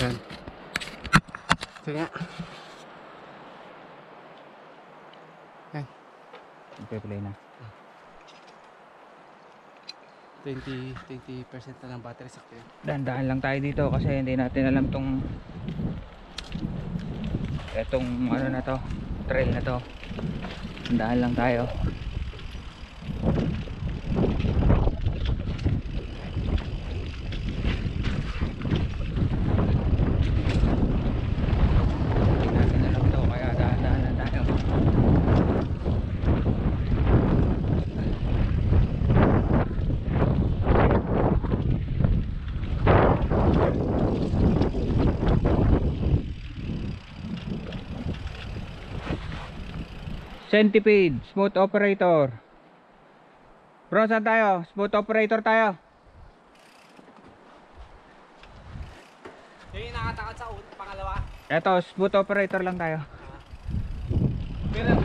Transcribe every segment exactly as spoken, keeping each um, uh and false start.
Yan. Sige nga. Yan. Nagpe-play na. twenty percent na ng battery sakto yun. Dahan-dahan lang tayo dito kasi hindi natin alam tong etong ano na to, trail na to. Dahan lang tayo. Hindi natin alam to kaya dahan-dahan lang tayo. Centipede, smooth operator. Bro, saan tayo? Smooth operator tayo. Yung nakatakot sa un, pangalawa. Eto, smooth operator lang tayo. Pero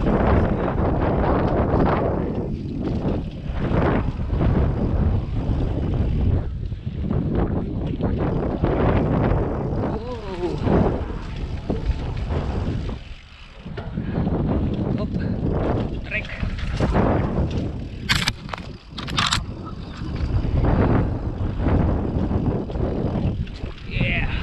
Op. Trek. Yeah.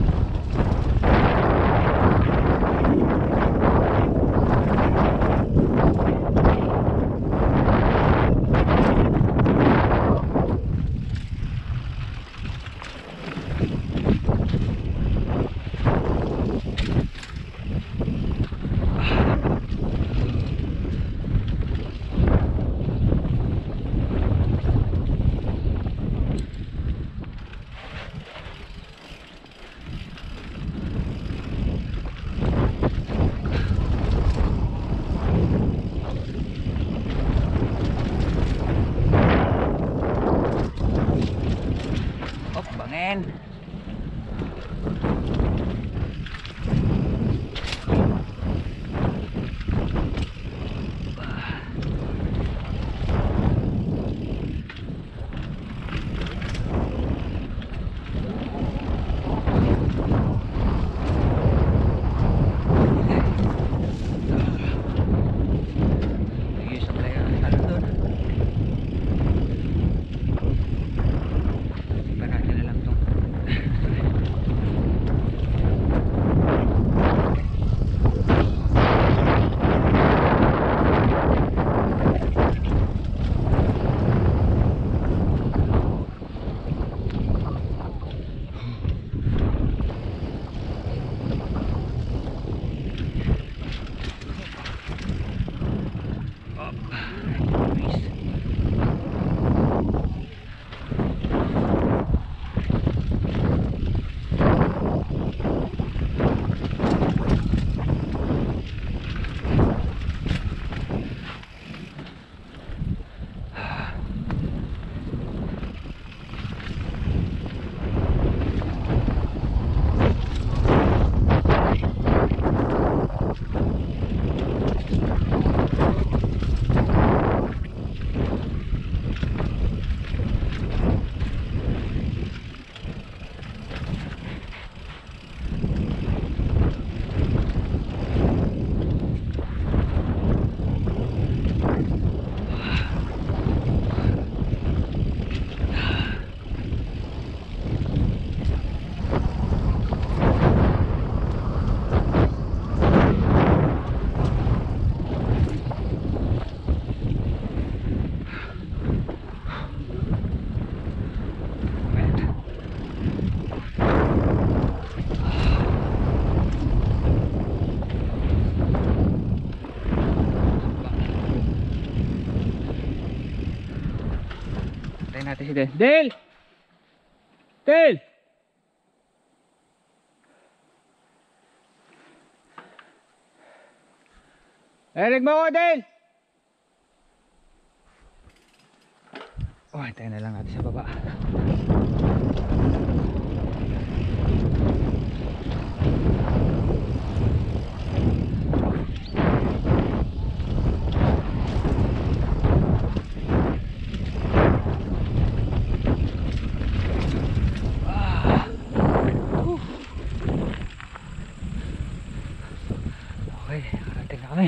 Op, bangin. Ayos ang player. Talo doon. Hindi pa natin alam tong Op. Nice. Tayo natin si Del. Del! Del! Eric mo ko, Del! Oh, tayo na lang natin sa baba. Okay, karating na kami.